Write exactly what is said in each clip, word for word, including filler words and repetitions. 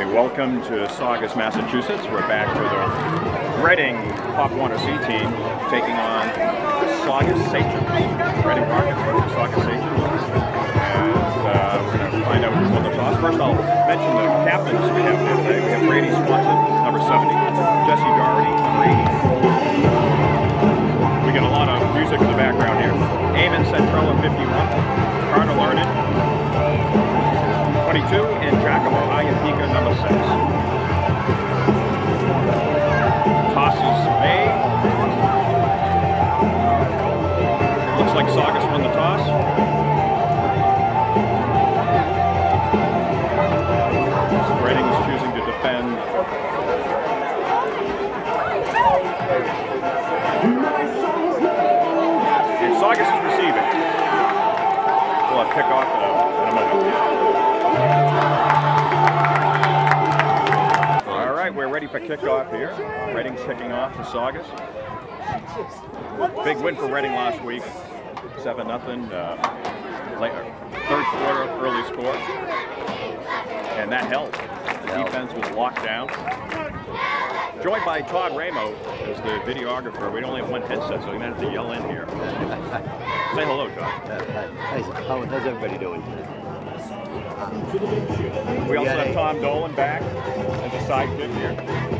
Okay, welcome to Saugus, Massachusetts. We're back with the Reading Pop Warner C team taking on the Saugus Sachems. Reading Rockets versus Saugus Sachems. And uh, we're going to find out who's won the toss. First, I'll mention the captains we have here today. We have Brady Swanson, number seventy, Jesse Doherty, number eighty. We got a lot of music in the background here. Eamon Centrella, fifty-one, Carter Larned, twenty-two, and Giacomo Iapika, number six. Tosses made. It looks like Saugus won the toss. Reading is choosing to defend. And Saugus is receiving. We'll have kickoff in a, in a moment. All right, we're ready for kickoff here. Reading's kicking off to Saugus. Big win for Reading last week, seven nothing. Uh, third quarter, early score, and that held. The defense was locked down. Joined by Todd Ramo as the videographer. We only have one headset, so we're going to have to yell in here. Say hello, Todd. Uh, hi. How, how's everybody doing? We also have Tom Dolan back as a sidekick here.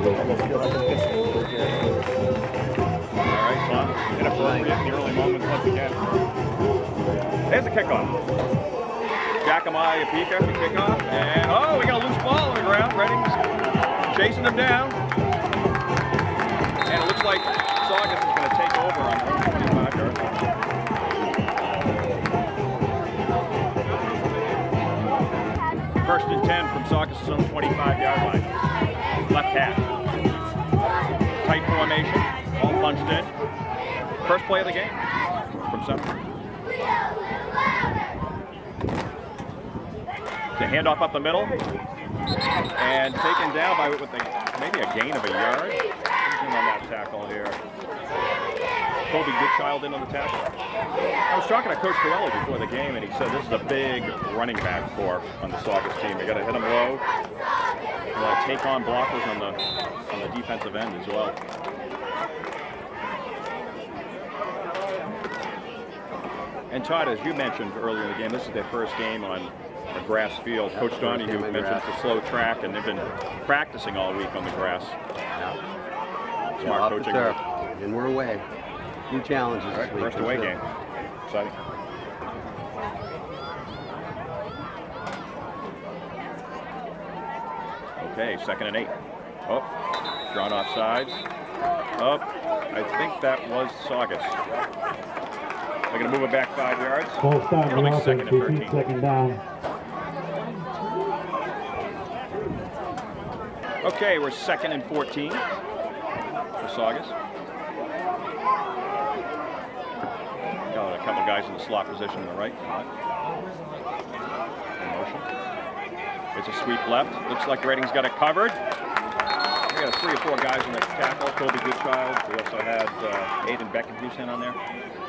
All right, Tom. Inappropriate in the early moments once again. There's the kickoff. Giacomo Iapika for kickoff. And, oh, we got a loose ball on the ground. Reading's chasing them down. And it looks like Saugus is going to take over on the twenty-five yard line. First and ten from Saugus' own twenty-five yard line. Left half. Tight formation. All punched in. First play of the game from center. The handoff up the middle. And taken down by with a, maybe a gain of a yard. On that tackle here. Colby Goodchild in on the tackle. I was talking to Coach Corelli before the game, and he said this is a big running back for on the Saugus team. They got to hit him low. They want to take on blockers on the on the defensive end as well. And Todd, as you mentioned earlier in the game, this is their first game on a grass field. Coach Donahue mentioned it's a slow track, and they've been practicing all week on the grass. Smart coaching. And we're away. New challenges. All right, first away game. Exciting. Okay, second and eight. Oh, drawn off sides. Oh, I think that was Saugus. They're going to move it back five yards. Full stop, It'll be second and thirteen. Second down. Okay, we're second and fourteen. Saugus. Got a couple guys in the slot position on the right. In motion. It's a sweep left. Looks like Reading's got it covered. We got three or four guys in the tackle. Colby Goodchild. We also had uh, Aiden Beckenhusen on there.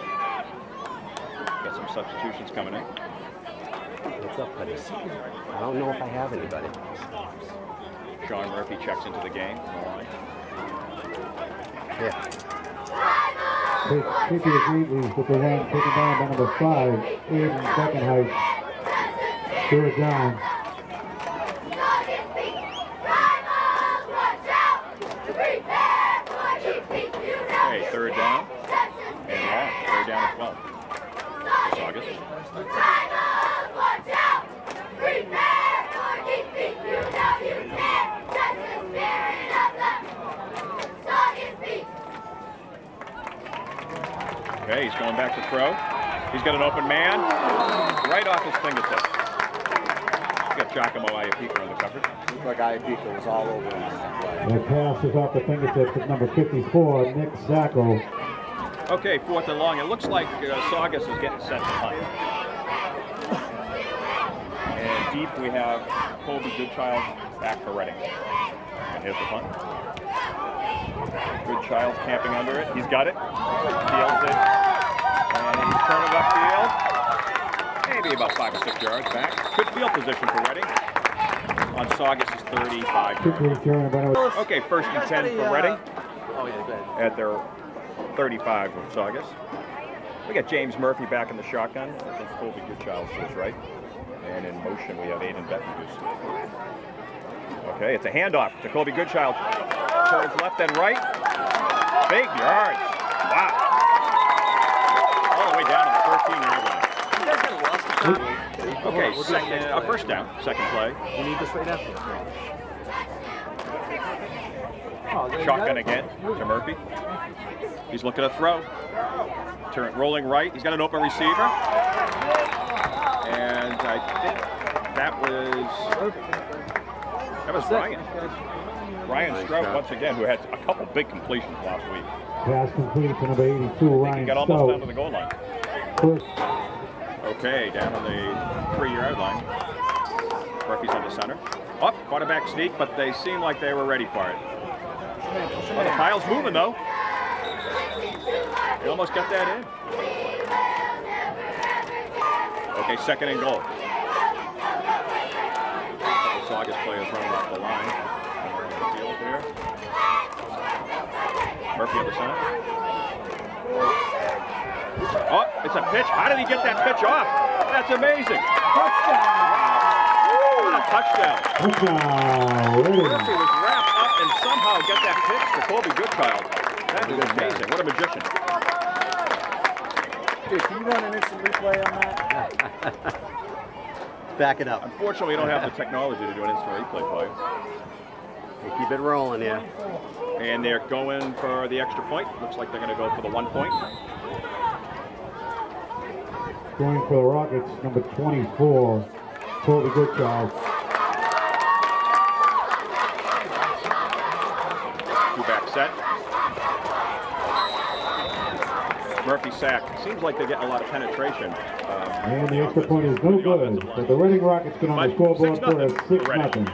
Got some substitutions coming in. What's up, buddy? I don't know if I have anybody. Sean Murphy checks into the game. Yeah. Fifty Wheatley with the run, taken down by number five, Aiden Beckenhuis. Third down. Okay, third down. And long. Third down as well. Saugus. Okay, he's going back to throw. He's got an open man right off his fingertips. He's got Giacomo Iapika on the coverage. Looks like Iapika was all over him. The pass is off the fingertips of number fifty-four, Nick Zacco. Okay, fourth and long. It looks like uh, Saugus is getting set to punt. And deep we have Colby Goodchild back for Reading. And here's the punt. Goodchild camping under it. He's got it. Fields it. And he's turning upfield. Maybe about five or six yards back. Good field position for Reading. On on Saugus is thirty-five Kick yards. return by number Okay, first and ten for Reading Oh, yeah, go ahead. at their thirty-five of Saugus. We got James Murphy back in the shotgun. I think Colby Goodchild to his right. And in motion, we have Aiden Beckenhuis. Okay, it's a handoff to Colby Goodchild. Turns left and right. Big yards. Wow. All the way down to the thirteen-yard line. You guys got lost the time. Okay, second, uh, first down, second play. You need this right now? Oh, there you Shotgun go. again to Murphy. He's looking to throw. Turn, rolling right. He's got an open receiver. And I think that was that was Ryan. Ryan Nice Strout job. once again, who had a couple big completions last week. pass complete to number eighty-two, He Ryan got almost down to Stout. the goal line. First, Okay, down on the three-yard line. Murphy's on the center. Up, oh, quarterback sneak, but they seem like they were ready for it. Oh, the pile's moving though. They almost got that in. Okay, second and goal. The Saugus players running off the line. The field here. Murphy on the center. Oh, it's a pitch. How did he get that pitch off? That's amazing. Touchdown. What a touchdown. touchdown, Reading. Murphy was wrapped up and somehow get that pitch to Colby Goodchild. That is amazing. What a magician. Dude, can you run an instant replay on that? Back it up. Unfortunately, we don't have the technology to do an instant replay play. We keep it rolling, yeah. And they're going for the extra point. Looks like they're going to go for the one point. Going for the Rockets, number twenty-four, Colby Goodchild. Two back set. Murphy sack. Seems like they get a lot of penetration. Um, And the extra point is no the good, offensive but line. the Reading Rockets get on the But scoreboard six for a nothing six for Reading. nothing.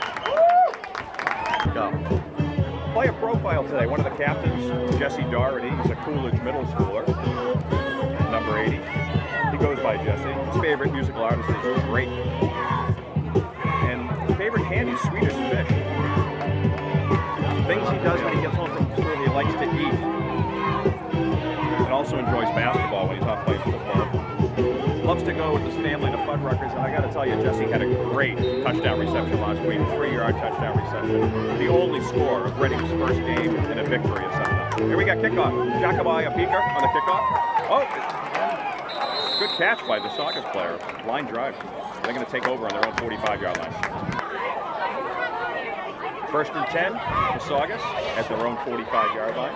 Go. Player profile today. One of the captains, Jesse Doherty. He's a Coolidge middle schooler, number eighty. He goes by Jesse. His favorite musical artist is Drake. And favorite candy is Swedish Fish. Things he does when he gets home from school, he likes to eat. And also enjoys basketball when he's not playing football. Loves to go with his family to Fuddruckers, and I got to tell you, Jesse had a great touchdown reception last week, three-yard touchdown reception. The only score of Reading's first game in a victory at Sutton. Here we got kickoff. Jacobai Apika on the kickoff. Oh, good catch by the Saugus player. Line drive. They're going to take over on their own forty-five-yard line. First and ten for Saugus at their own forty-five-yard line.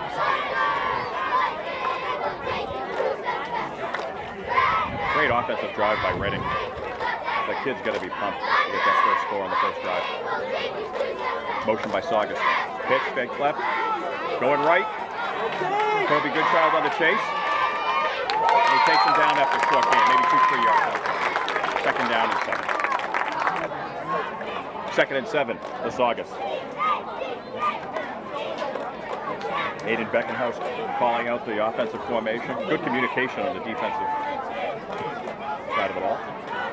Great offensive drive by Reading. The kid's got to be pumped to get that first score on the first drive. Motion by Saugus. Pitch, fake left. Going right. Colby Goodchild on the chase. And he takes him down after a short game, maybe two, three yards. Second down and seven. Second and seven, the Saugus. Aiden Beckenhouse calling out the offensive formation. Good communication on the defensive side of it all.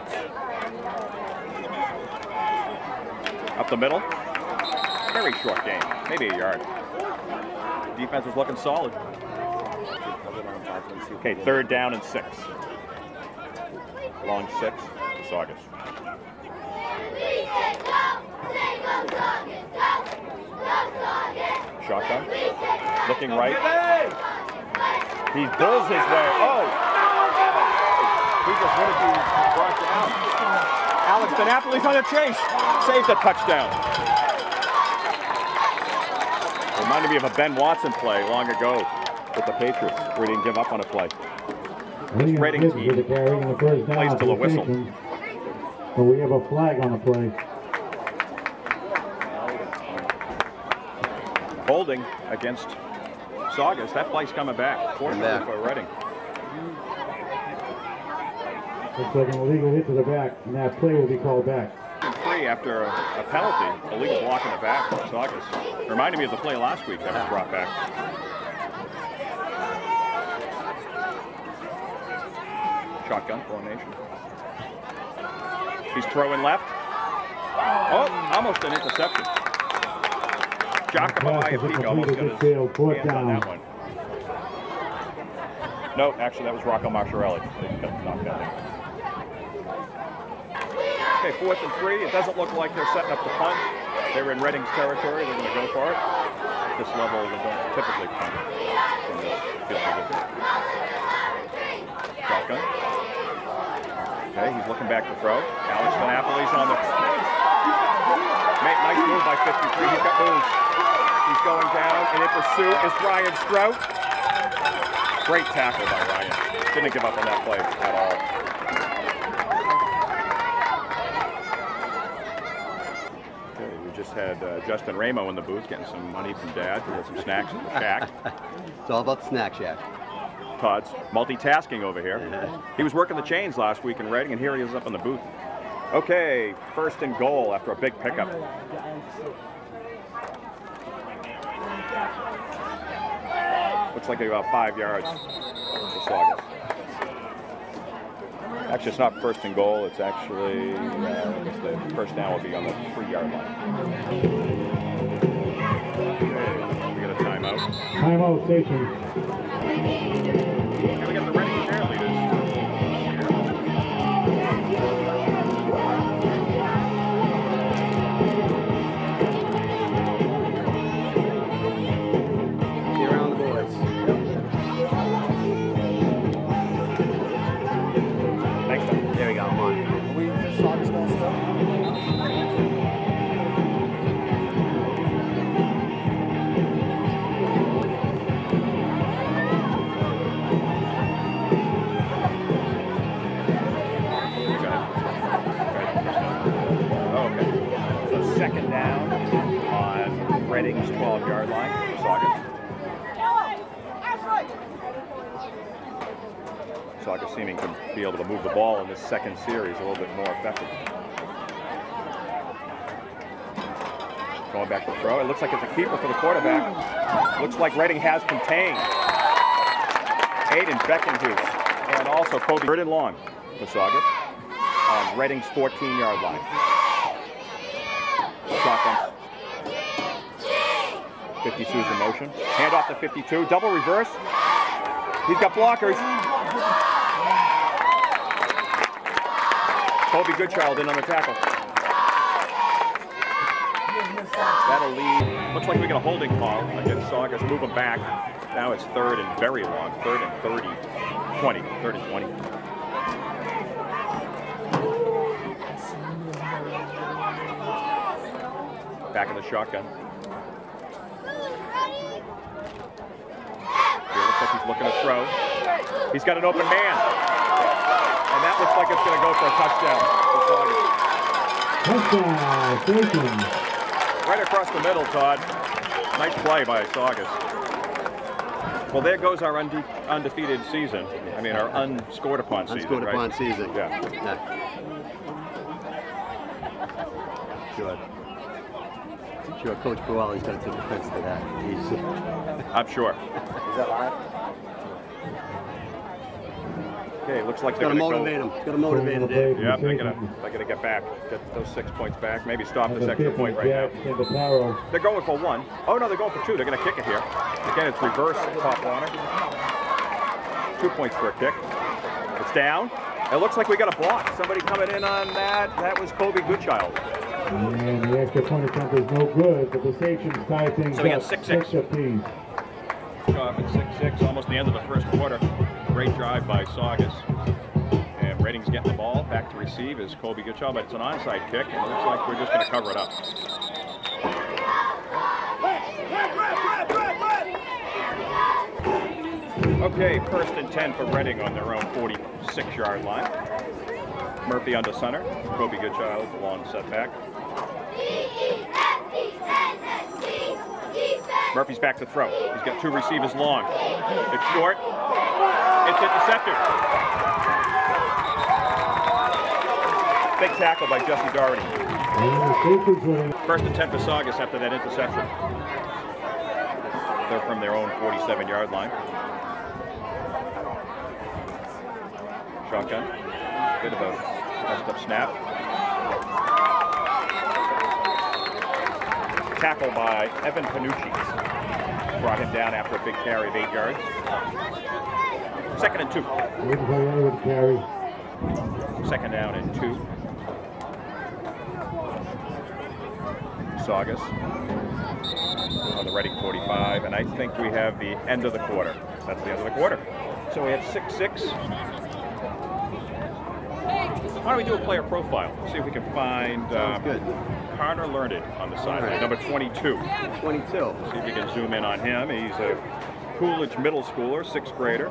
Up the middle. Very short game, maybe a yard. Defense is looking solid. Okay, third down and six. Long six to Saugus. Shotgun. Looking right. He pulls his way. Oh! He just wanted to brought down. Alex DiNapoli's on the chase. Saves a touchdown. Reminded me of a Ben Watson play long ago with the Patriots, where he didn't give up on a play. This Reading Gibbs team with the carry on the first down plays to the whistle. taken. But we have a flag on the play. Holding against Saugus. That play's coming back. Fortunately back. for Reading. Looks like an illegal hit to the back, and that play will be called back. Free after a, a penalty, illegal block in the back from Saugus. Reminded me of the play last week that was brought back. Shotgun formation. He's throwing left. Oh, almost an interception. Giacomo Iapico almost got his hands on that one. No, actually that was Rocco Marciarelli. They got knocked out there. Okay, fourth and three. It doesn't look like they're setting up the punt. They're in Reading's territory. They're going to go for it. At this level, they don't typically punt from the field position. Shotgun. Okay, he's looking back to throw. Alex Vanapolis on the... Nice move by fifty-three. He's got moves. He's going down, and in pursuit is Ryan Strout. Great tackle by Ryan. Didn't give up on that play at all. Okay, we just had uh, Justin Ramo in the booth getting some money from Dad. We had some snacks from the Shack. It's all about the Snack Shack. Todd's multitasking over here. He was working the chains last week in Reading, and here he is up in the booth. Okay, first and goal after a big pickup. Looks like about five yards for Saugus. Actually, it's not first and goal. It's actually, uh, I guess the first down will be on the three-yard line. Okay, we got a timeout. Timeout station. Okay, we got the Reading cheerleaders. Reading's twelve-yard line for Saugus. Saugus seeming to be able to move the ball in this second series a little bit more effectively. Going back to throw. It looks like it's a keeper for the quarterback. Looks like Reading has contained Aiden Beckenhuis and also Kobe. Third and long for Saugus on Reading's fourteen-yard line. Shotgun. fifty-two's in motion. Hand off to fifty-two. Double reverse. He's got blockers. Kobe Goodchild in on the tackle. That'll lead. Looks like we got a holding call against Saugus. Move him back. Now it's third and very long. Third and thirty. twenty. Third and twenty. Back in the shotgun. He's looking to throw. He's got an open man. And that looks like it's going to go for a touchdown for Saugus. Touchdown, Station. Right across the middle, Todd. Nice play by Saugus. Well, there goes our unde undefeated season. I mean, our unscored upon season, Unscored right? upon season. Yeah. yeah. Good. Sure, Coach Boali's going to take offense to that. He's, I'm sure. Is that live? Okay, looks like they're got to going to motivate go. him. Got to motivate him, Dave. Yeah, they're going to they're going to get back, get those six points back, maybe stop this extra point right now. They're going for one. Oh no, they're going for two. They're going to kick it here. Again, it's reverse top corner. Two points for a kick. It's down. It looks like we got a block. Somebody coming in on that. That was Kobe Goodchild. And the extra point attempt is no good, but the Stations tie things So we got up. six six. Six apiece. Off at six six, almost the end of the first quarter. Great drive by Saugus. And Reading's getting the ball. Back to receive is Kobe Goodchild, but it's an onside kick. And it looks like we're just going to cover it up. Okay, first and ten for Reading on their own forty-six-yard line. Murphy under center. Kobe Goodchild, long setback. Murphy's back to throw. He's got two receivers long. It's short. It's intercepted. Big tackle by Jesse Doherty. First and ten for Saugus after that interception. They're from their own forty-seven-yard line. Shotgun. Bit of a messed up snap. tackle by Evan Panucci. Brought him down after a big carry of eight yards. Second and two. Second down and two. Saugus on the Reading forty-five, and I think we have the end of the quarter. That's the end of the quarter. So we have six six. Why don't we do a player profile? See if we can find um, good. Connor Learned on the sideline, right. Number twenty-two. twenty-two. See if we can zoom in on him. He's a Coolidge middle schooler, sixth grader.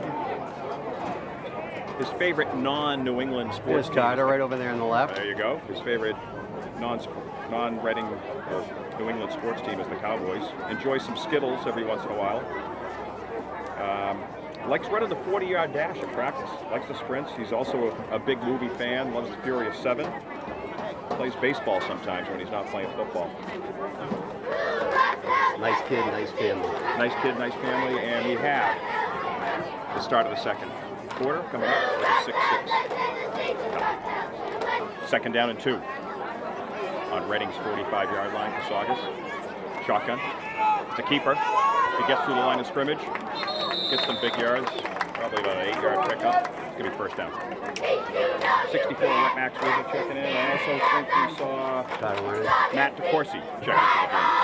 His favorite non-New England sports There's team. Carter right over there on the left. There you go. His favorite non non-Reading or New England sports team is the Cowboys. Enjoys some Skittles every once in a while. Um, likes running the forty-yard dash at practice. Likes the sprints. He's also a, a big movie fan. Loves the Furious Seven. Plays baseball sometimes when he's not playing football. Nice kid, nice family. Nice kid, nice family, and we have the start of the second quarter coming up with a six six. Second down and two on Reading's forty-five-yard line for Saugus. Shotgun. It's a keeper. He gets through the line of scrimmage, gets some big yards, probably about an eight-yard pickup. It's going to be first down. sixty-four Max Rizzo checking in. I also think we saw Matt DeCourcy checking into the game.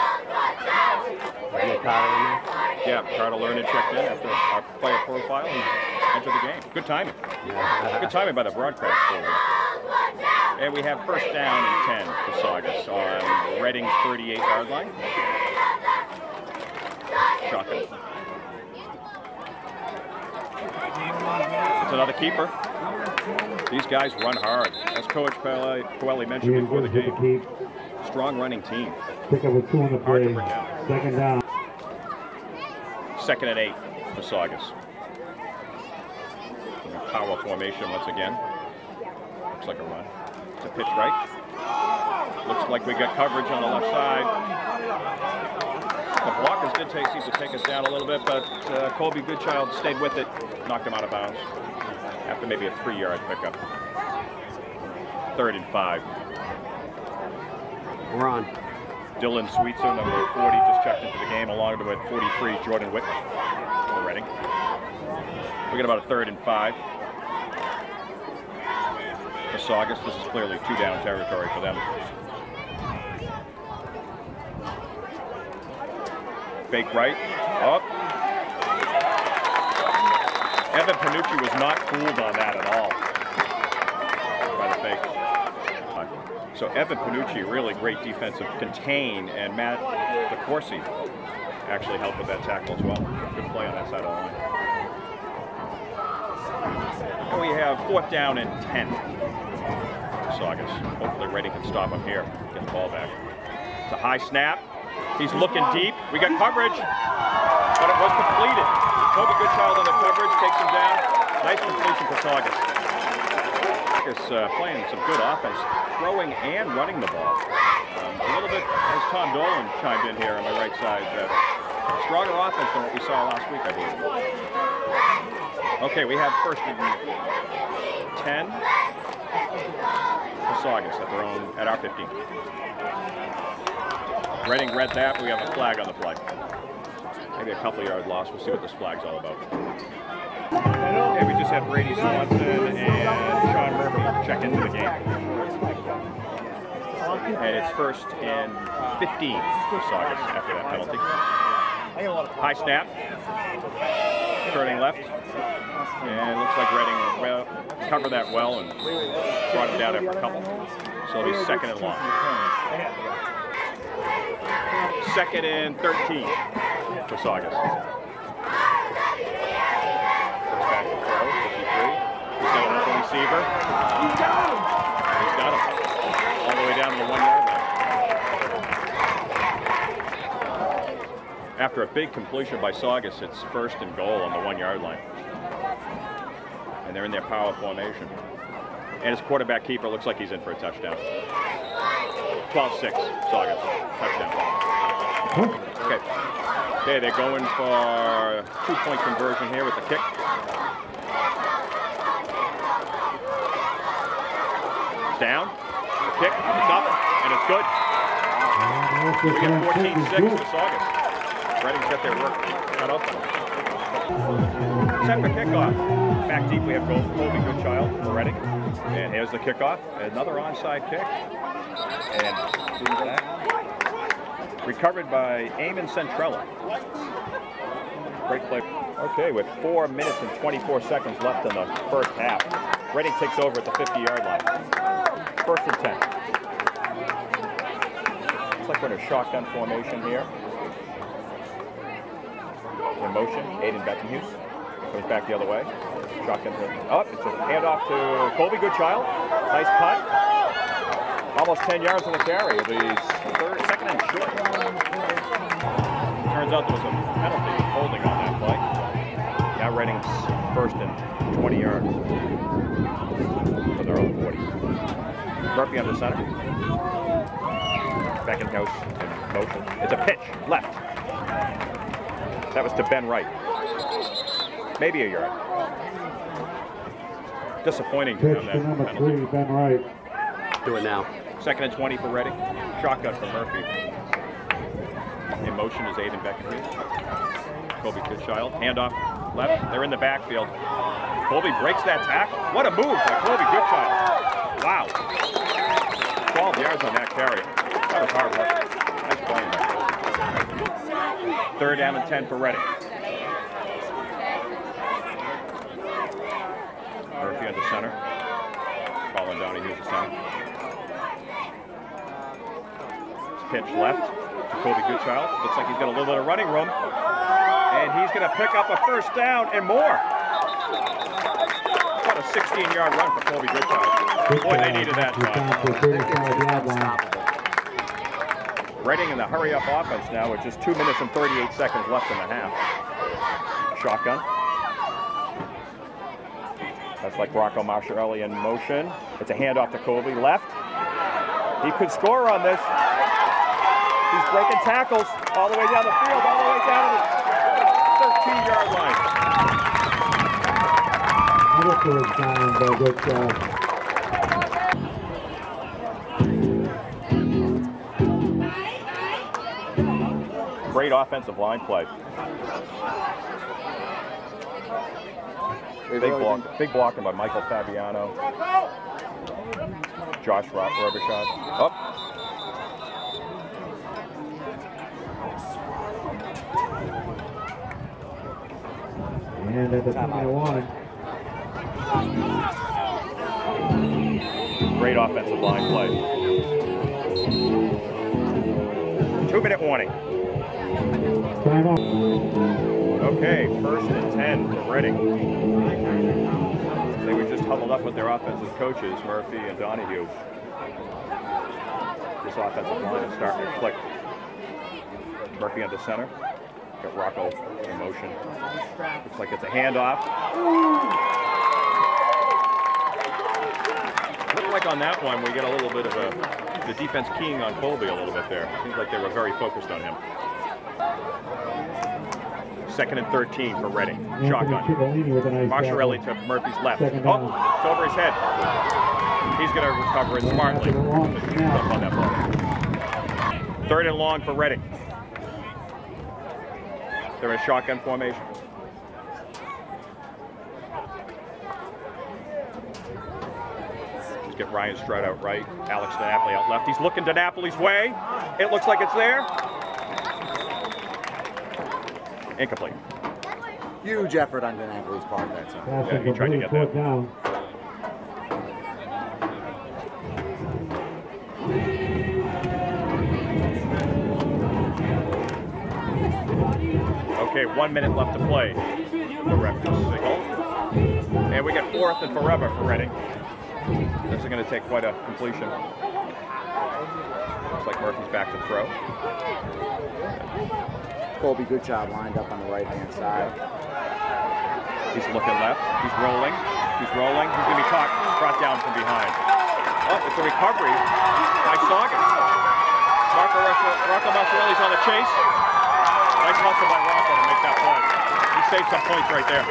Yeah, Carter Learned checked in after our player profile and entered the game. Good timing. Yeah. Good timing by the broadcast crew. And we have first down and ten for Saugus on Reading's thirty-eight-yard line. Shotgun. It's another keeper. These guys run hard. As Coach Coelho mentioned before the game, strong running team. Pick up a two on the play. Second down. Second and eight for Saugus. Power formation once again. Looks like a run. It's a pitch right. Looks like we got coverage on the left side. The blockers did take, seem to take us down a little bit, but uh, Colby Goodchild stayed with it, knocked him out of bounds after maybe a three-yard pickup. Third and five. We're on. Dylan Sweetser, number forty, just checked into the game, along with forty-three, Jordan Wick for Reading. We got about a third and five. For Saugus, this is clearly two-down territory for them. Fake right, up. Evan Panucci was not fooled on that at all by the fake. So Evan Panucci, really great defensive contain, and Matt DeCourcy actually helped with that tackle as well. Good play on that side of the line. And we have fourth down and ten. Saugus. Hopefully Reading can stop him here. Get the ball back. It's a high snap. He's looking deep. We got coverage, but it was completed. Colby Goodchild on the coverage, takes him down. Nice completion for Saugus. Saugus uh, playing some good offense, throwing and running the ball. Um, a little bit, as Tom Dolan chimed in here on my right side, uh, stronger offense than what we saw last week, I believe. Okay, we have first and ten for Saugus at their own, at our fifteen. Reading read that. We have a flag on the play. Maybe a couple yard loss. We'll see what this flag's all about. Okay, we just had Brady Swanson and Sean Murphy check into the game. And it's first and fifteen for Saugus after that penalty. High snap. Turning left. And it looks like Reading well, covered that well and brought it down after a couple. So it'll be second and long. Second and thirteen for Saugus. Back to throw, fifty-three. He's got an open receiver. He's got him. He's got him. All the way down to the one-yard line. After a big completion by Saugus, it's first and goal on the one-yard line. And they're in their power formation. And his quarterback keeper looks like he's in for a touchdown. twelve six, Saugus. Touchdown. Okay. Okay, they're going for two-point conversion here with the kick. Down. The kick. It's up. And it's good. We get fourteen six this August. Reading's got their work cut out for them. Set for kickoff. Back deep, we have Colby Goodchild for Reading. And here's the kickoff. Another onside kick. And that. Recovered by Eamon Centrella. Great play. Okay, with four minutes and twenty-four seconds left in the first half. Reading takes over at the fifty-yard line. First and ten. Looks like we're in a shotgun formation here. In motion, Aiden Beckenhuis. Goes back the other way. Shotgun. Oh, it's a handoff to Colby Goodchild. Nice punt. Almost ten yards on the carry. It'll be third, second and short. Turns out there was a penalty holding on that play. Now Reading's first and twenty yards for their own forty. Murphy under center. Beckenhuis in motion. It's a pitch left. That was to Ben Wright. Maybe a yard. Disappointing to Pitch him to that number penalty. three, Ben Wright. Do it now. Second and twenty for Reading. Shotgun for Murphy. In motion is Aiden Beckenhuis. Colby Goodchild. Handoff left. They're in the backfield. Colby breaks that tackle. What a move by Colby Goodchild. Wow. twelve yards on that carry. That was hard work. Nice playing by Colby. Third down and ten for Reading. Murphy under center. Colin Donahue's the center. Pitch left to Colby Goodchild. Looks like he's got a little bit of running room. And he's going to pick up a first down and more. What a sixteen-yard run for Colby Goodchild. Boy, they needed that time. Reading in the hurry-up offense now with just two minutes and thirty-eight seconds left in the half. Shotgun. That's like Rocco Marciarelli in motion. It's a handoff to Colby. Left. He could score on this. He's breaking tackles all the way down the field, all the way down to the thirteen-yard line. Beautiful time by Goodchild. Great offensive line play. Big block, big blocking by Michael Fabiano. Josh Robichaud. Up. And at the twenty-one. Great offensive line play. Two-minute warning. Time up. Okay, first and ten for Reading. They were just huddled up with their offensive coaches, Murphy and Donahue. This offensive line is starting to click. Murphy under center. Got Rocco in motion. Looks like it's a handoff. Looked like on that one we get a little bit of a the defense keying on Colby a little bit there. Seems like they were very focused on him. Second and thirteen for Reading. Shotgun. Marciarelli to Murphy's left. Oh, it's over his head. He's going to recover it smartly. On that ball. Third and long for Reading. They're in shotgun formation. Just get Ryan Stroud out right. Alex DiNapoli out left. He's looking DiNapoli's way. It looks like it's there. Incomplete. Huge effort on DiNapoli's part that time. Yeah, he tried to get that. Down. Okay, one minute left to play. The ref just signaled. And we get fourth and forever for Reading. This is going to take quite a completion. Looks like Murphy's back to throw. Colby Goodchild lined up on the right-hand side. He's looking left. He's rolling. He's rolling. He's going to be caught, brought down from behind. Oh, it's a recovery by Saugus. Marco Rocco Marciarelli's on the chase. Nice hustle by Rocco to make that play. He saved some points right there.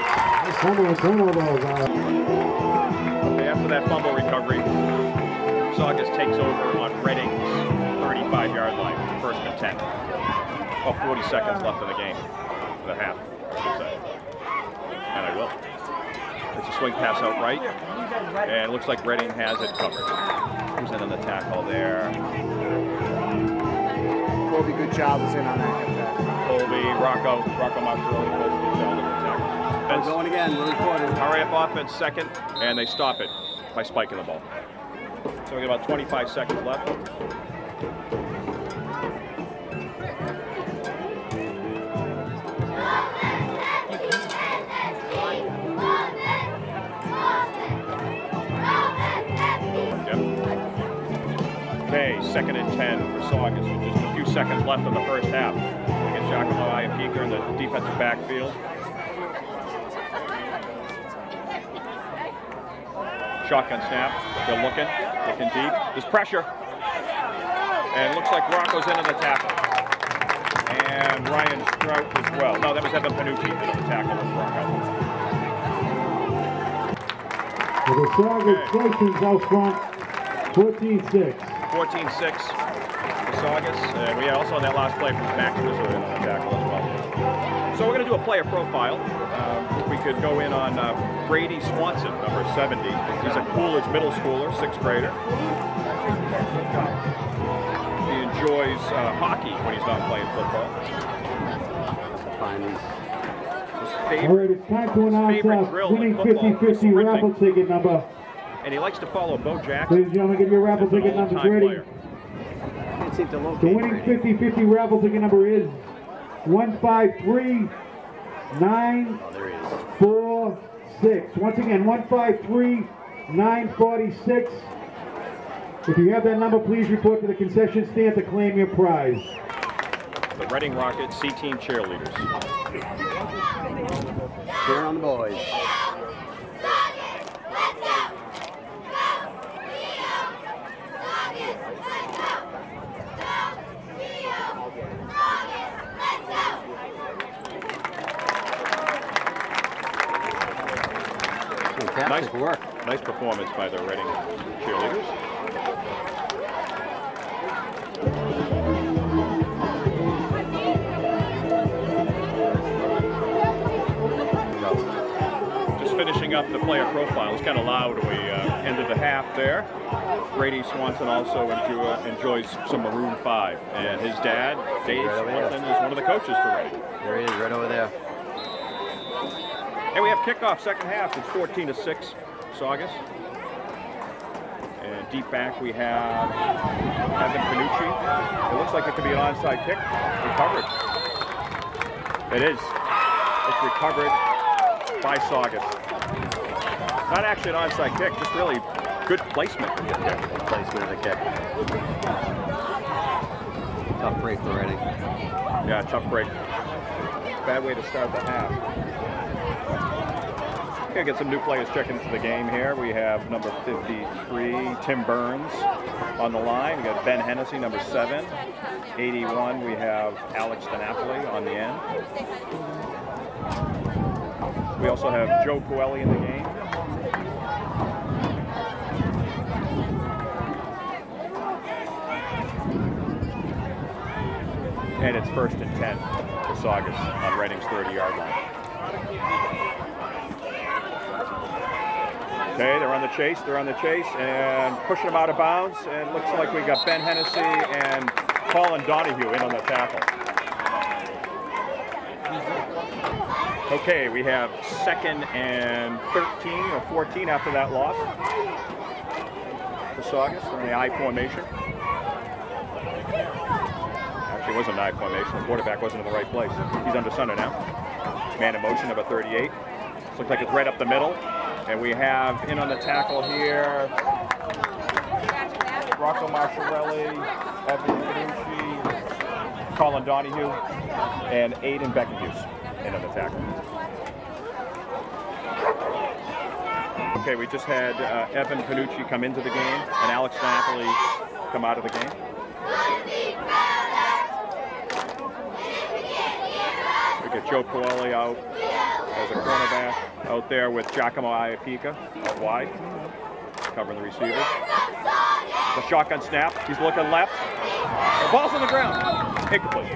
Okay, after that fumble recovery, Saugus takes over on Reading's thirty-five yard line, first and ten. About forty seconds left in the game, the half, I should say. And I will. It's a swing pass out right, and it looks like Reading has it covered. Who's in on the tackle there? Colby, good job was in on that. Colby, Rocco, Rocco Marshall, Colby, good job on the tackle. We're going again, we're recording. Hurry up offense second, and they stop it by spiking the ball. So we got about twenty-five seconds left. Okay, second and ten for Saugus with just a few seconds left in the first half. Against Giacomo Iapika in the defensive backfield. Shotgun snap. They're looking, looking deep. There's pressure. And it looks like Rocco's into the tackle. And Ryan Strout as well. No, that was Evan Panucci into the tackle with Rocco. For the Saugus Trojans out front, fourteen six. fourteen six for Saugus. And we also had that last play from Max Missouri on the tackle as well. So we're going to do a player profile. Um, if we could go in on uh, Brady Swanson, number seventy. He's a Coolidge middle schooler, sixth grader. He enjoys uh, hockey when he's not playing football. Find these. His All favorite, right, it's time to announce favorite our drill in winning football fifty is fifty sprinting. raffle ticket number. And he likes to follow Bo Ladies Jackson. and gentlemen, give your raffle As an ticket numbers all-time ready. player. Can't seem to locate The winning Brady. fifty fifty raffle ticket number is one five three nine Oh, there he is. four six. Once again, one five three nine four six. If you have that number, please report to the concession stand to claim your prize. The Reading Rockets C-Team cheerleaders. Cheering on the boys. Fantastic Nice work. Nice performance by the Reading cheerleaders. Just finishing up the player profile. It was kind of loud when we uh, ended the half there. Brady Swanson also enjoy, enjoys some Maroon five. And his dad, Dave Right over here. Swanson, is one of the coaches for Reading. There he is, right over there. And we have kickoff second half. It's fourteen to six, Saugus. And deep back we have Evan Panucci. It looks like it could be an onside kick. Recovered. It is. It's recovered by Saugus. Not actually an onside kick, just really good placement for the kick. Placement of the kick. Tough break for Reading. Yeah, tough break. Bad way to start the half. Gonna get some new players checking into the game here. We have number fifty-three, Tim Burns, on the line. We got Ben Hennessy, number seven. eighty-one, we have Alex DiNapoli on the end. We also have Joe Coelho in the game. And it's first and ten for Saugus on Reading's thirty yard line. Okay, they're on the chase, they're on the chase, and pushing them out of bounds. And it looks like we got Ben Hennessy and Colin Donahue in on the tackle. Okay, we have second and thirteen or fourteen after that loss for Saugus. They're in the I formation. Actually, it wasn't an I formation. The quarterback wasn't in the right place. He's under center now. Man in motion, number thirty-eight. This looks like it's right up the middle. And we have in on the tackle here, Rocco Marciarelli, Evan Panucci, Colin Donahue, and Aiden Beckenhuis in on the tackle. Okay, we just had uh, Evan Panucci come into the game and Alex DiNapoli come out of the game. We get Joe Coelho out as a cornerback out there with Giacomo Iapika out wide, covering the receivers. The shotgun snap, he's looking left, The ball's on the ground. Incomplete.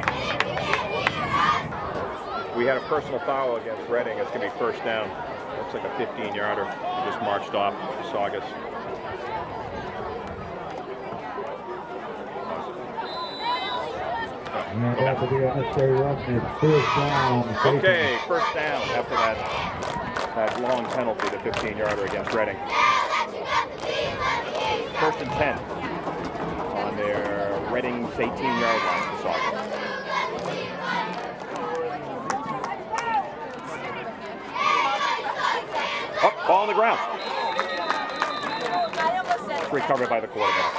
We had a personal foul against Reading. It's going to be first down. Looks like a fifteen yarder. He just marched off Saugus. And that will be a necessary roughness. First down. Okay, first down after that that long penalty, the fifteen yarder against Reading. First and ten on their Reading's eighteen yard line for Saugus. Oh, ball on the ground. It's recovered by the quarterback.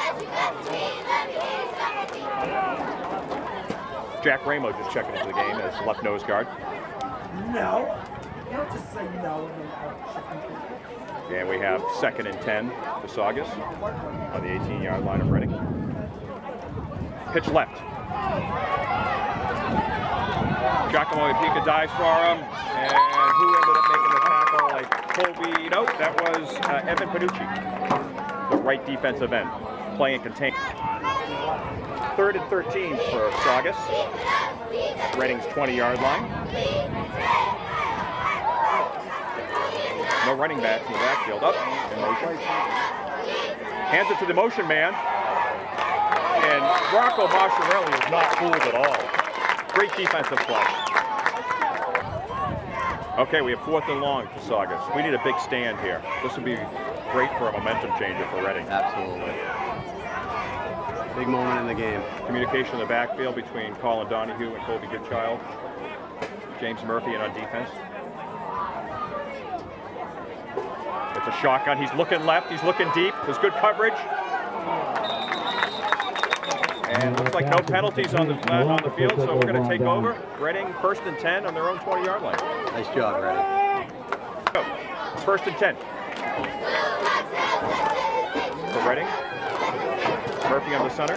Jack Ramo just checking into the game as left nose guard. No. You don't just say no. And we have second and ten for Saugus on the eighteen yard line of Reading. Pitch left. Giacomo Ipica dives for him. And who ended up making the tackle? Like Colby, no, that was uh, Evan Panucci, the right defensive end, playing contain. Third and thirteen for Saugus. Reading's twenty yard line. No running backs in the backfield. Up in motion. Hands it to the motion man. And Rocco Masciarelli is not fooled at all. Great defensive play. Okay, we have fourth and long for Saugus. We need a big stand here. This would be great for a momentum changer for Reading. Absolutely. Big moment in the game. Communication in the backfield between Colin Donahue and Colby Goodchild. James Murphy in on defense. It's a shotgun. He's looking left. He's looking deep. There's good coverage. And looks like no penalties on the on the field, so we're going to take over. Reading first and ten on their own twenty yard line. Nice job, Reading. Go. First and ten. For Reading. Murphy on the center.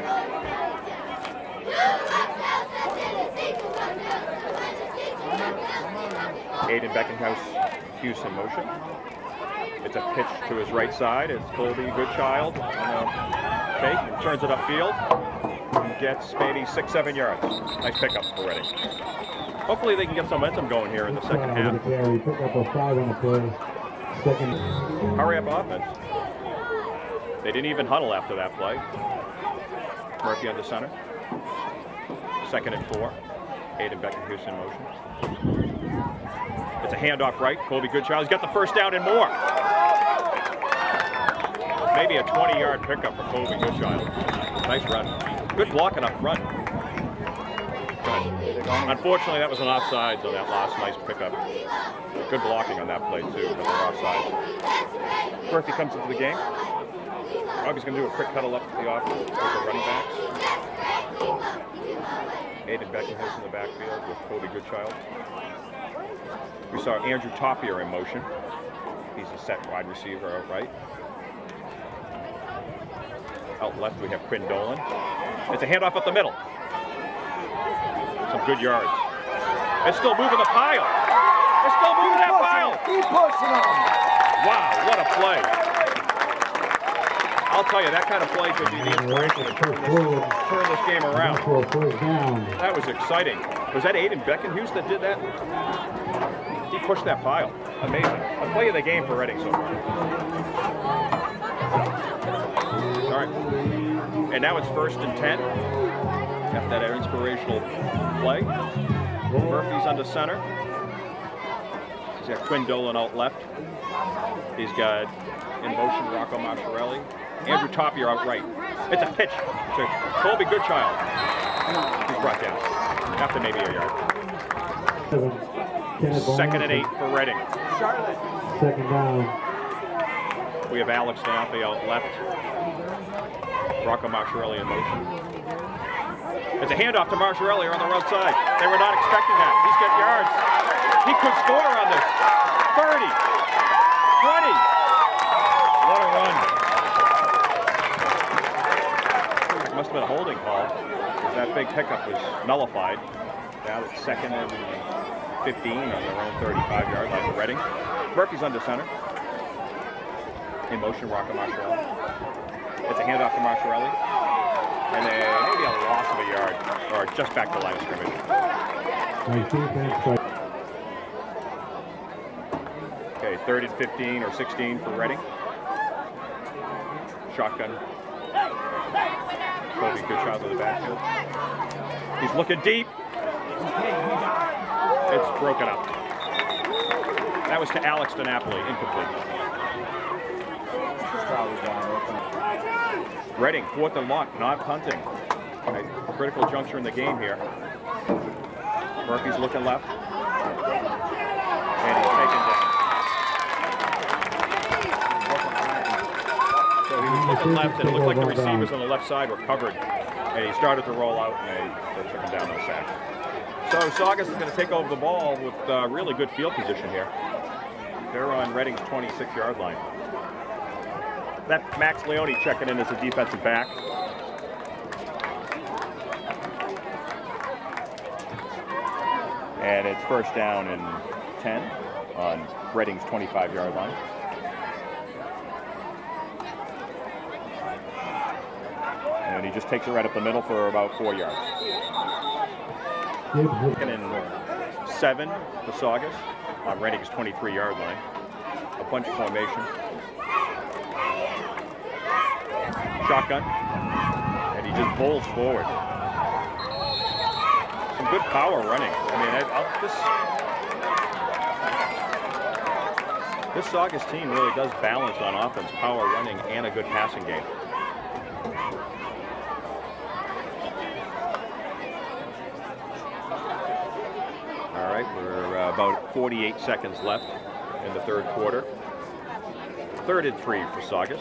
Aiden Beckenhouse, Hughes in motion. It's a pitch to his right side. It's Colby Goodchild. Uh, okay, turns it upfield. Gets maybe six, seven yards. Nice pickup for Reading. Hopefully they can get some momentum going here in the second half. Carry, pick up a five on the play. Second. Hurry up offense. They didn't even huddle after that play. Murphy on the center. Second and four. Aiden Beckenhouse in motion. It's a handoff right. Colby Goodchild. He's got the first down and more. Maybe a twenty yard pickup for Colby Goodchild. Nice run. Good blocking up front. Good. Unfortunately, that was an offsides on that last nice pickup. Good blocking on that play, too, but they're offsides. Murphy comes into the game. Augie's going to do a quick huddle up to the offense with the running backs. Aiden Beckenhouse in the backfield with Colby Goodchild. We saw Andrew Topier in motion. He's a set wide receiver out right. Out left we have Quinn Dolan. It's a handoff up the middle. Some good yards. It's still moving the pile. It's still moving that pile. Keep pushing them. Wow, what a play. I'll tell you, that kind of play could be the inspiration to turn this, turn this game around. That was exciting. Was that Aiden Beckenhouse that did that? He pushed that pile. Amazing. A play of the game for Reading so far. All right. And now it's first and ten. Got that inspirational play. Murphy's under center. He's got Quinn Dolan out left. He's got in motion Rocco Masciarelli. Andrew Topier out right. It's a pitch to Colby Goodchild. He's brought down after maybe a yard. Second and eight for Reading. Second down. We have Alex Danappi out left. Rocco Masciarelli in motion. It's a handoff to Masciarelli on the right side. They were not expecting that. He's got yards. He could score on this. thirty, twenty. What a run. It must have been a holding call, because that big pickup was nullified. Now it's second and fifteen on their own thirty-five yard line for Reading. Murphy's under center. In motion, Rocco Masciarelli. It's a handoff to Masciarelli. And then maybe a loss of a yard, or just back to the line of scrimmage. Nice defense. But Okay, third and fifteen or sixteen for Reading. Shotgun. Kobe Goodchild in the backfield. He's looking deep. It's broken up. That was to Alex DiNapoli, incomplete. Reading, fourth and long, not punting. A critical juncture in the game here. Murphy's looking left. And he's taken down. So he was looking left, and it looked like the receivers on the left side were covered. And he started to roll out, and they, they took him down, no sack. So Saugus is going to take over the ball with uh, really good field position here. They're on Reading's twenty-six yard line. That Max Leone checking in as a defensive back. And it's first down and ten on Reading's twenty-five yard line. And he just takes it right up the middle for about four yards. Second and seven for Saugus on Reading's twenty-three yard line. A bunch formation. Shotgun. And he just bowls forward. Some good power running. I mean, I, I'll, this, this Saugus team really does balance on offense, power running, and a good passing game. All right, we're uh, about forty-eight seconds left in the third quarter. Third and three for Saugus.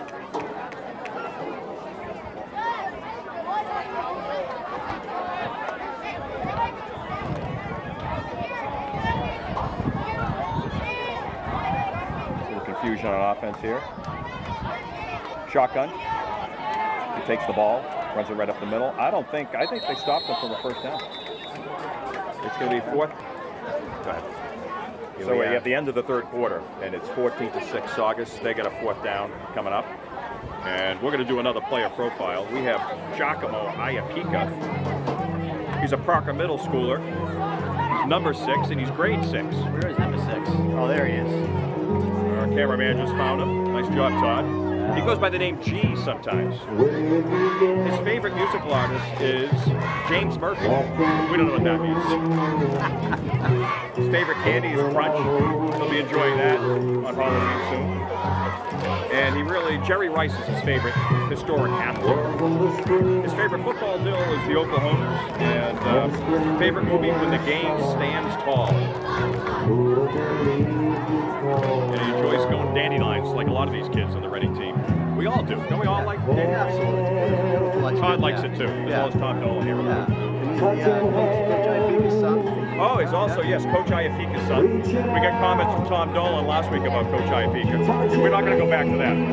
Confusion on offense here. Shotgun. He takes the ball, runs it right up the middle. I don't think, I think they stopped him from the first down. It's going to be fourth. Go ahead. So we have the end of the third quarter, and it's fourteen to six Saugus. They got a fourth down coming up. And we're going to do another player profile. We have Giacomo Iapika. He's a Parker Middle Schooler. He's number six, and he's grade six. Where is number six? Oh, there he is. Our cameraman just found him. Nice job, Todd. He goes by the name G sometimes. His favorite musical artist is James Murphy. We don't know what that means. His favorite candy is Crunch. He'll be enjoying that on Halloween soon. And he really, Jerry Rice is his favorite historic athlete. His favorite football deal is the Oklahomers. And uh, favorite movie, When the Game Stands Tall. And he enjoys going dandelions like a lot of these kids on the Reading team. We all do. Don't we all like dandelions? Absolutely. Todd likes it too, as Yeah. well as Tom Dolan here. Yeah. And he's the, uh, Coach Iapika's son. Oh, he's also, yes, Coach Iapika's son. We got comments from Tom Dolan last week about Coach Iapika. We're not going to go back to that.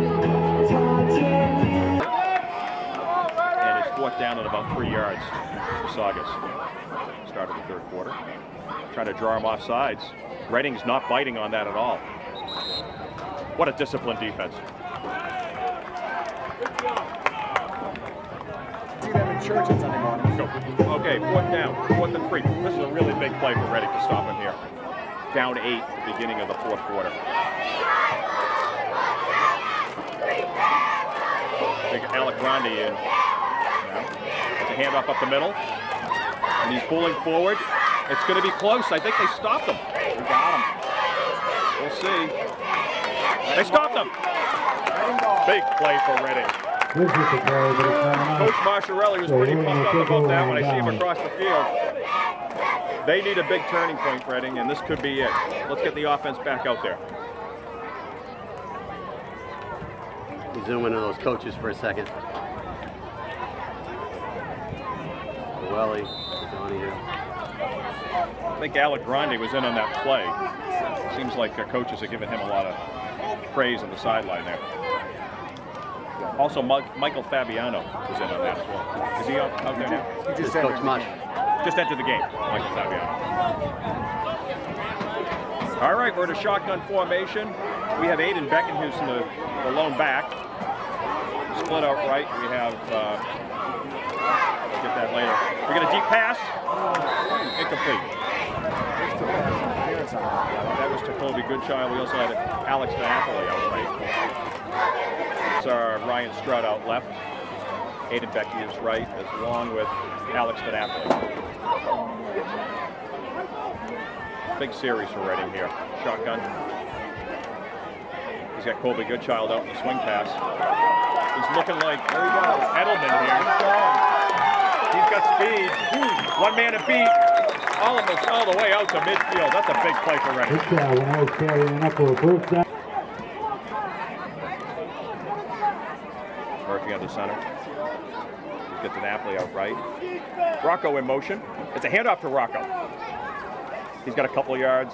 And it's fourth down at about three yards for Saugus. Start of the third quarter. Trying to draw him off sides. Reading's not biting on that at all. What a disciplined defense. See them in church on Sunday morning. Go. Okay, fourth down, fourth and three. This is a really big play for Reading to stop him here. Down eight at the beginning of the fourth quarter. Big Alec Grande in. It's a handoff up the middle. And he's pulling forward. It's going to be close. I think they stopped him. We got him. We'll see. They stopped him. Big play for Reading. Coach Marchiarelli was pretty pumped up about that when I see him across the field. They need a big turning point, Reading, and this could be it. Let's get the offense back out there. We zoom into those coaches for a second. Welly, Donahue. I think Alec Grande was in on that play. Seems like uh, coaches are giving him a lot of praise on the sideline there. Also, Mike, Michael Fabiano was in on that as well. Is he out, out there now? He just Coach Mush. Just entered the game, Michael Fabiano. All right, we're in a shotgun formation. We have Aiden Beckenhuis in the, the lone back. Split out right. We have uh, We'll get that later. We get a deep pass. Incomplete. That was to Colby Goodchild. We also had Alex Napoli out right. It's our Ryan Stroud out left. Aiden Becky is right, along with Alex Napoli. Big series for Reading here. Shotgun. He's got Colby Goodchild out in the swing pass. He's looking like Edelman here. He's got speed. One man to beat. Almost all the way out to midfield. That's a big play for Reading. Good job when I was carrying up for a first down. Murphy under center. He gets Napoli out right. Rocco in motion. It's a handoff to Rocco. He's got a couple of yards.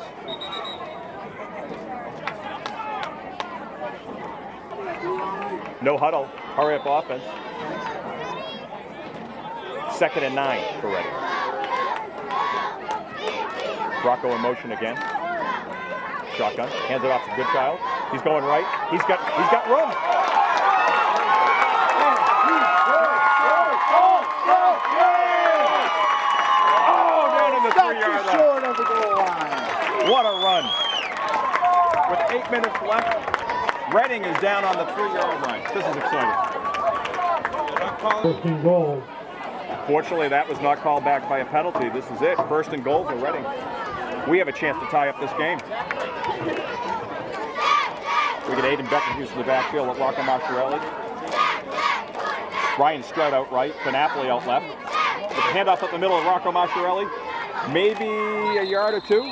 No huddle. Hurry up offense. Second and nine for Reading. Rocco in motion again. Shotgun. Hands it off to Goodchild. He's going right. He's got he's got room. Oh, down in the three-yard line. Short of the goal line. What a run. With eight minutes left, Reading is down on the three-yard line. This is exciting. First and goal. Fortunately, that was not called back by a penalty. This is it. First and goal for Reading. We have a chance to tie up this game. We get Aiden Beckenhuis in the backfield with Rocco Masciarelli. Ryan Stroud out right, Napoli out left. With the handoff up the middle of Rocco Masciarelli. Maybe a yard or two.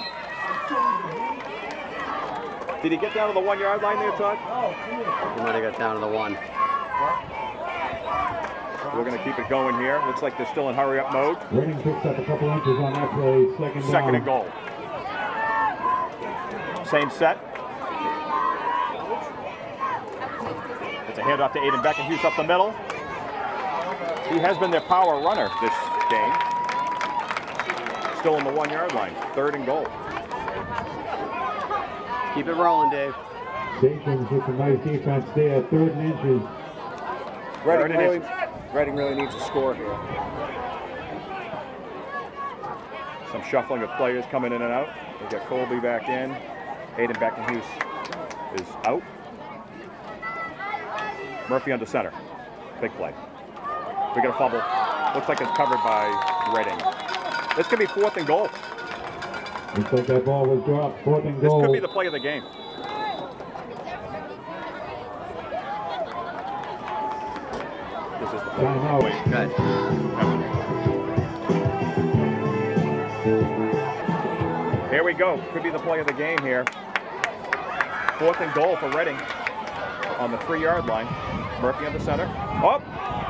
Did he get down to the one-yard line there, Todd? He might have got down to the one. We're going to keep it going here. Looks like they're still in hurry-up mode. Reading picks up a couple inches on that play. Second down. Second and goal. Same set. It's a handoff to Aiden Beckenhuis up the middle. He has been their power runner this game. Still on the one-yard line. Third and goal. Keep it rolling, Dave. Stations with some nice defense there. Third and inches. Reading really, Reading really needs to score here. Some shuffling of players coming in and out. We got Colby back in. Aiden Beckenhuis is out. Murphy under center. Big play. We got a fumble. Looks like it's covered by Reading. This could be fourth and goal. Looks like that ball was dropped. Fourth and This goal. could be the play of the game. This is the play. Timeout. Wait. Good. Here we go. Could be the play of the game here. Fourth and goal for Reading on the three-yard line. Murphy on the center. Oh!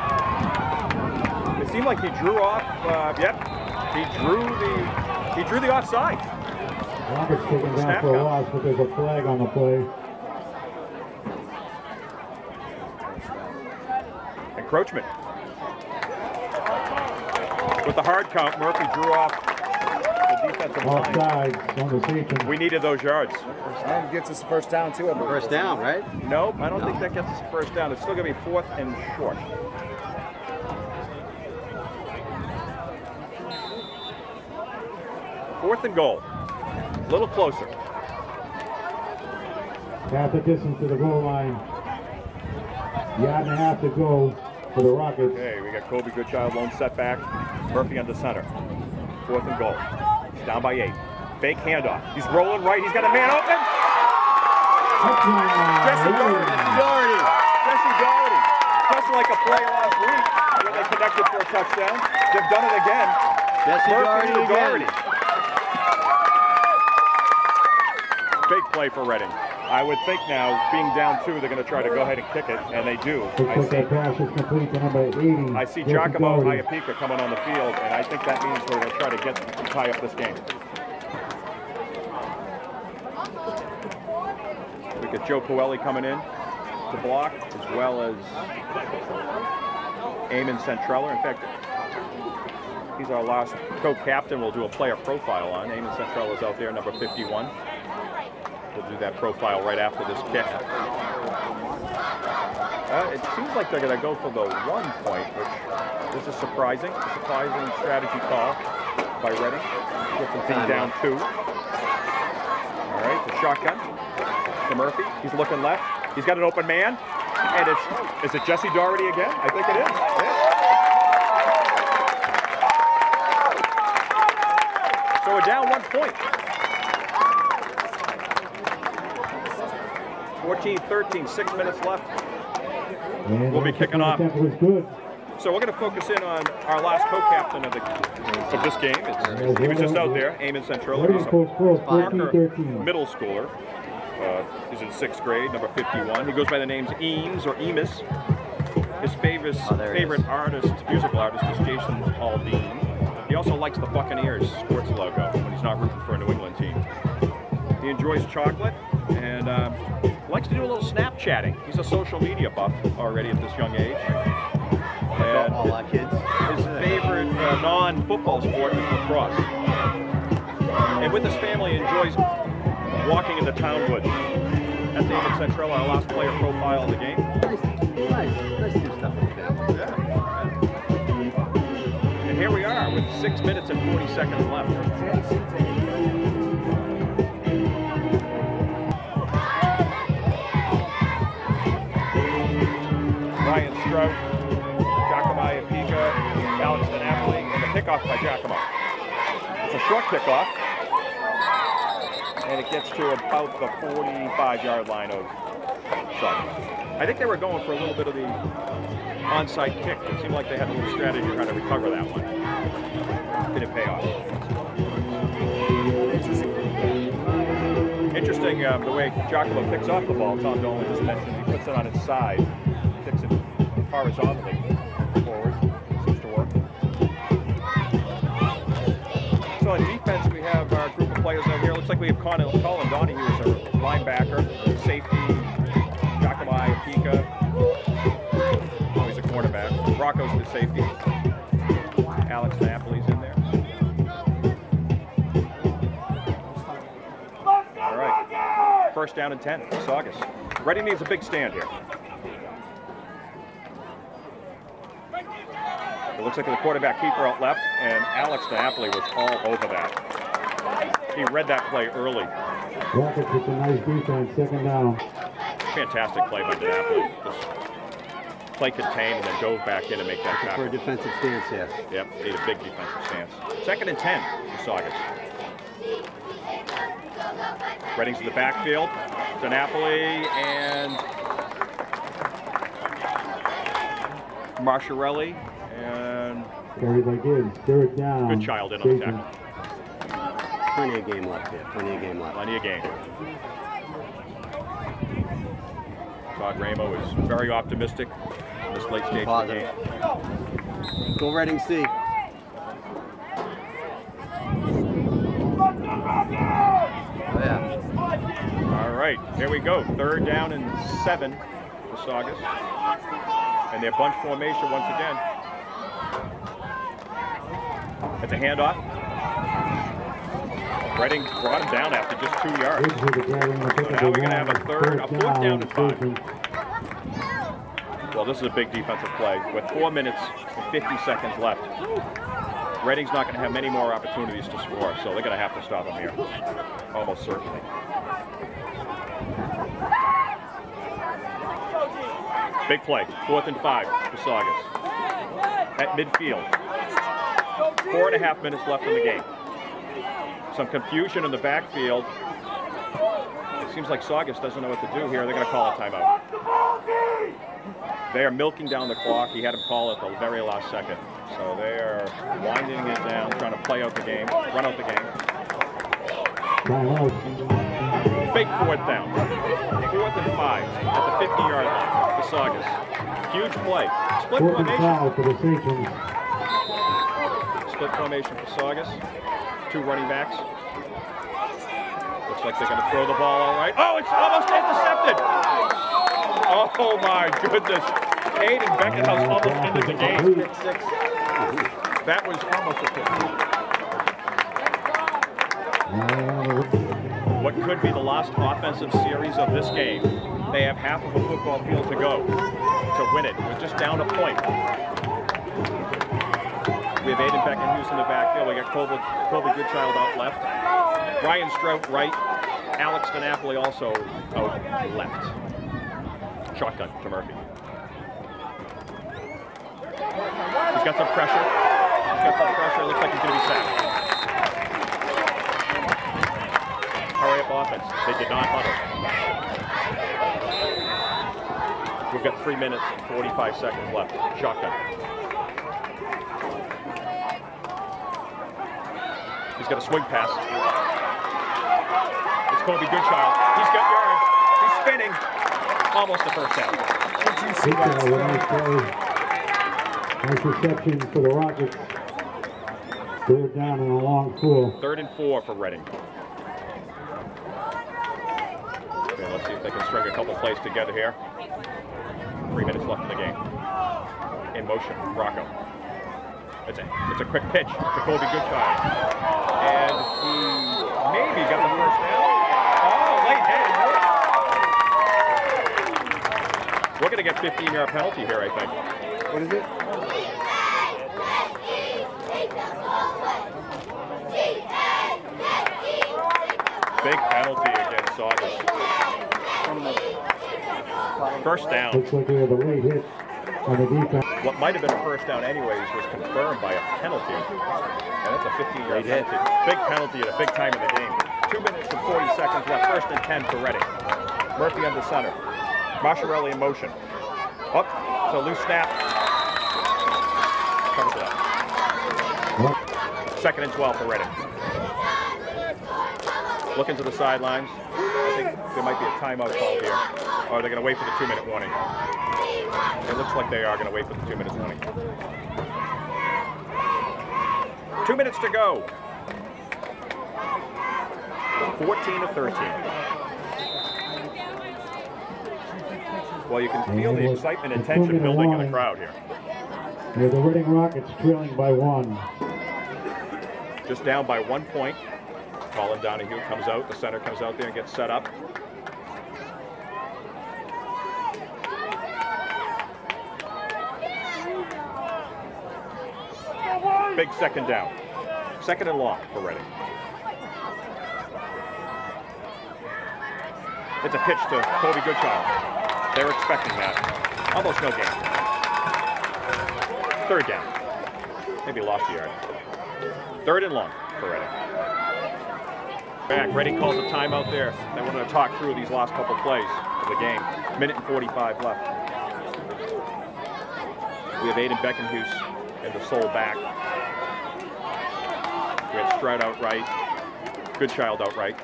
It seemed like he drew off. Uh, yep. He drew the. He drew the offside. Roberts taken down Snap for a count. loss, but there's a flag on the play. Encroachment. With the hard count, Murphy drew off the defensive line. Offside on the station. We needed those yards. And gets us a first down too. I believe. First down, right? Nope, I don't No. think that gets us a first down. It's still going to be fourth and short. Fourth and goal. A little closer. Half the distance to the goal line. Yard and a half to go for the Rockets. Okay, we got Colby Goodchild, lone setback. Murphy under center. Fourth and goal. Down by eight. Fake handoff. He's rolling right. He's got a man open. Jesse Doherty. Doherty. Jesse Doherty. Just like a play last week when they connected for a touchdown. They've done it again. Jesse Murphy Doherty to again. Doherty. Big play for Reading. I would think now, being down two, they're going to try to go ahead and kick it, and they do. Looks I like see, that pass is complete to number eighty. I see Jesse Giacomo Doherty. Iapika coming on the field, and I think that means we're going to try to get to tie up this game. We got Joe Coelho coming in to block, as well as Eamon Centrella. In fact, he's our last co-captain. We'll do a player profile on. Eamon Centrella's out there, number fifty-one. We'll do that profile right after this kick. Uh, it seems like they're going to go for the one point, which this is surprising. A surprising strategy call by Reading. Gets the team down two. All right, the shotgun to Murphy. He's looking left. He's got an open man. And it's, is it Jesse Doherty again? I think it is. Yeah. So we're down one point. fourteen thirteen, six minutes left. And We'll be kicking off. That was good. So we're going to focus in on our last co-captain of the of this game. It's, he was just out there, Eamon Centrella. He's a Parker middle schooler. Uh, he's in sixth grade, number fifty-one. He goes by the names Eames or Eamus. His favorite, Oh, favorite artist, musical artist, is Jason Aldean. He also likes the Buccaneers sports logo when he's not rooting for a New England team. He enjoys chocolate and um, likes to do a little Snapchatting. He's a social media buff already at this young age. And All our kids. his favorite uh, non-football sport is lacrosse. And with his family, he enjoys walking in the town woods. That's Eamon Centrella, our last player profile of the game. Nice, nice, nice to do stuff like that. Yeah. And here we are with six minutes and forty seconds left. Ryan Strout, Giacomo Iapika, Alex DiNapoli, and the kickoff by Giacomo. It's a short kickoff, and it gets to about the forty-five yard line of Saugus. I think they were going for a little bit of the onside kick. It seemed like they had a little strategy trying to recover that one. Didn't pay off. Interesting um, the way Giacomo picks off the ball. Tom Dolan just mentioned he puts it on its side, kicks it horizontally forward. Seems to work. So on defense, we have our group of players out here. Looks like we have Colin, Colin Donahue as a linebacker, safety, Giacomo Iapika. Oh, he's a cornerback. Rocco's the safety. Alex Napoli's in there. All right. First down and ten for Saugus. Reading needs a big stand here. It looks like the quarterback keeper out left, and Alex Napoli was all over that. He read that play early. Rockets with a nice defense, second down. Fantastic play by DiNapoli. Just play contained and then dove back in and make that For a tackle. defensive stance, yes. Yep, need a big defensive stance. Second and ten for Saugus. Reading's in the backfield. DiNapoli and Marciarelli. And Carried by Gibbs, third down. good child in on the Station. tackle. Plenty of game left here. Plenty of game left. Plenty of game. Todd Ramo is very optimistic in this late stage of the game. Go Reading C. Oh, yeah. All right, here we go. Third down and seven for Saugus. And their bunch formation once again. It's a handoff. Reading brought him down after just two yards. Gibbs with the carry in the pick So of now the we're going to have a one. third, a fourth down and five. Station. Well, this is a big defensive play with four minutes and fifty seconds left. Reading's not going to have many more opportunities to score, so they're going to have to stop him here, almost certainly. Big play, fourth and five for Saugus. At midfield, four and a half minutes left in the game. Some confusion in the backfield. It seems like Saugus doesn't know what to do here. They're going to call a timeout. They are milking down the clock. He had him call at the very last second. So they are winding it down, trying to play out the game, run out the game. Timeout. Big fourth down. Fourth and five at the fifty yard line for Saugus. Huge play. Split Fourth and formation. five for the Saints. Split formation for Saugus. Two running backs. Looks like they're going to throw the ball all right. Oh, it's almost intercepted. Oh my goodness. Aiden Beckenhouse almost ended the game. That was almost a pick. What could be the last offensive series of this game They have half of a football field to go to win it. We're just down a point. We have Aiden Beckenhuis in the backfield. We got Colby, Colby Goodchild out left. Ryan Strout right. Alex DiNapoli also out left. Shotgun to Murphy. He's got some pressure. He's got some pressure. Looks like he's going to be sacked. Hurry up offense. They did not huddle. We've got three minutes and forty-five seconds left. Shotgun. He's got a swing pass. It's Colby Goodchild. He's got yards. He's spinning. Almost the first down. Good job, nice play. Nice reception for the Rockets. Third down and a long pull. Third and four for Reading. Okay, let's see if they can string a couple plays together here. Three minutes left in the game. In motion, Rocco. It's a, it's a quick pitch to Colby Goodchild. And he maybe got the first down. Oh, late hit. We're going to get fifteen yard penalty here, I think. What is it? Big penalty against Saugus. First down. Looks like we have a late hit on the defense. What might have been a first down anyways was confirmed by a penalty. And that's a fifteen yard penalty. Big penalty at a big time in the game. Two minutes and forty seconds left. First and ten for Reading. Murphy under center. Masciarelli in motion. Up. So loose snap. Covers it up. Second and twelve for Reading. Looking to the sidelines. I think there might be a timeout call here. Or are they going to wait for the two minute warning? It looks like they are going to wait for the two minute warning. Two minutes to go. fourteen to thirteen. Well, you can feel the excitement and tension building in the crowd here. Yeah, the Reading Rockets trailing by one. Just down by one point. Colin Donahue comes out. The center comes out there and gets set up. Big second down. Second and long for Reading. It's a pitch to Colby Goodchild. They're expecting that. Almost no gain. Third down. Maybe lost a yard. Third and long for Reading. Back. Reading calls a timeout there. They wanted to talk through these last couple plays of the game. Minute and forty-five left. We have Aiden Beckenhuis in the sole back. We have Stroud out right. Goodchild out right.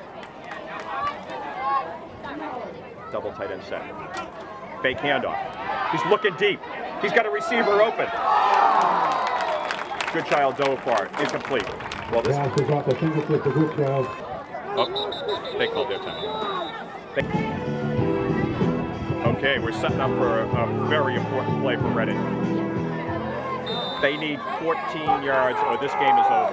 Double tight end set. Fake handoff. He's looking deep. He's got a receiver open. Goodchild dove far. Incomplete. Well, this Pass is off the fingertip to Goodchild. Oh, they called their time. Okay, we're setting up for a, a very important play for Reading. They need fourteen yards or this game is over.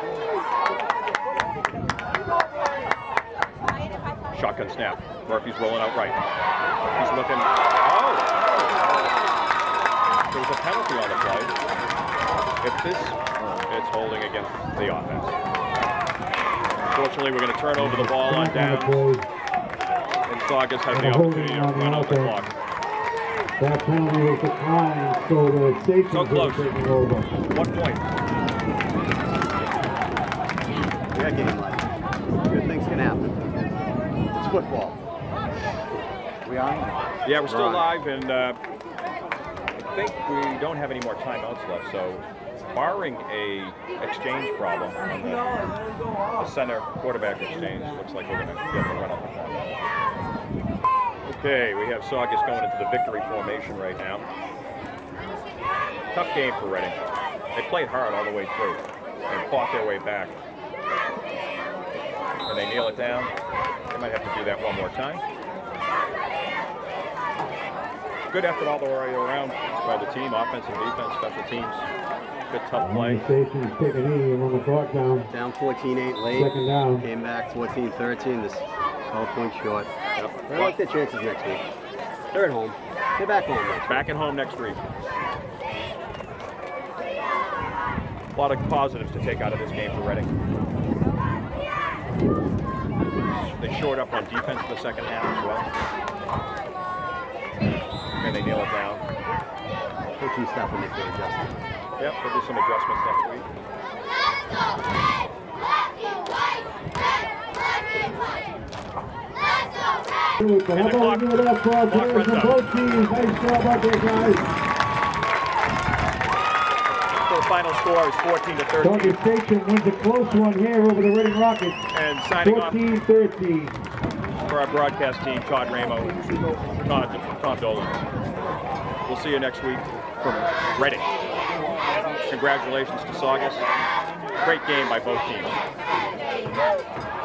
Shotgun snap. Murphy's rolling out right. He's looking. Oh! There was a penalty on the play. If this, it's holding against the offense. Unfortunately, we're going to turn over the ball on downs. And Saugus has the opportunity to run out the clock. That penalty was declined, so the safety So close. is taking over. One point. We got game life. Good things can happen. It's football. We on? Yeah, we're still We're on. live, and uh, I think we don't have any more timeouts left. So, barring a exchange problem on the, the center quarterback exchange, looks like we're going to be able to run up the clock. Okay, we have Saugus going into the victory formation right now. Tough game for Reading. They played hard all the way through and fought their way back. And they kneel it down. They might have to do that one more time. Good effort all the way around by the team, offense and defense, special teams. Good tough play. The safety's taking a knee and run the clock down. Down fourteen eight late. Second down. Came back fourteen thirteen. This twelve point short. Yep. I like their chances next week. They're at home. They're back home. Now. Back at home next week. A lot of positives to take out of this game for Reading. They shored up on defense in the second half as well. And they nail it down. Coaching staff will make their adjustments. Yep, we'll do some adjustments next week. How about we give it up for our players from both teams? Nice job out there, guys. So the final score is fourteen to thirteen. Doggy Station wins a close one here over the Reading Rockets. And signing off fourteen thirteen. for our broadcast team, Todd Ramo, Todd, Tom Dolan. We'll see you next week from Reading. Congratulations to Saugus. Great game by both teams.